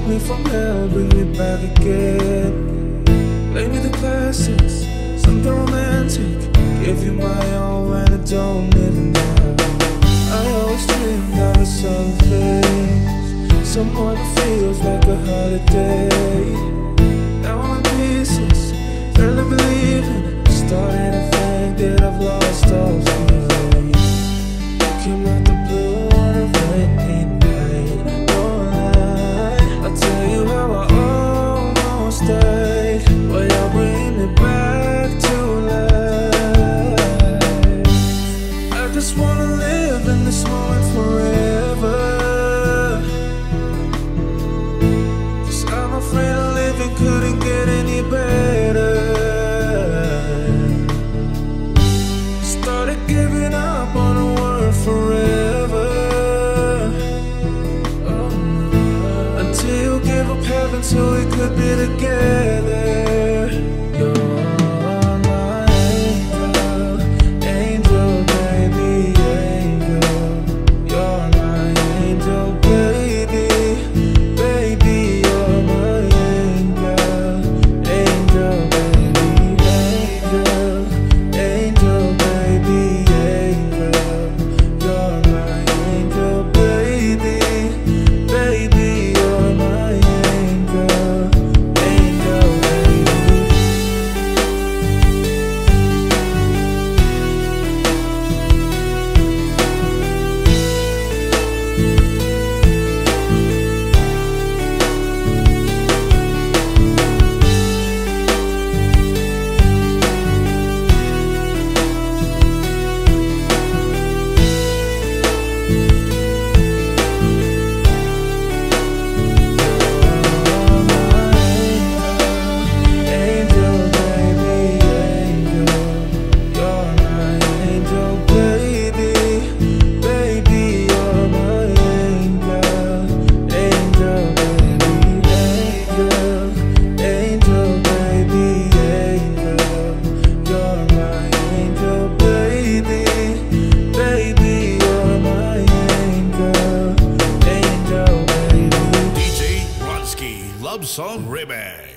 me from hell, bring me back again. Play me the classics, something romantic. Give you my all when I don't even know. I always dreamed of a southern place, someone that feels like a holiday. Now I'm in pieces, barely believing, starting to think that I've lost all feelings. Came out the blue on a rainy night, no lie. I'll tell you how I almost died, but y'all bring me back to life. I just wanna live in this moment forever, 'cause I'm afraid of living couldn't get any better. Started giving up on the word forever, until you give up heaven so we could be together. You're my angel, angel, baby, angel. You're my angel, baby, baby. You're my angel, angel, baby, angel, angel, baby, angel. You're my angel, baby, baby. You're my angel, angel, baby. Love Song Remix.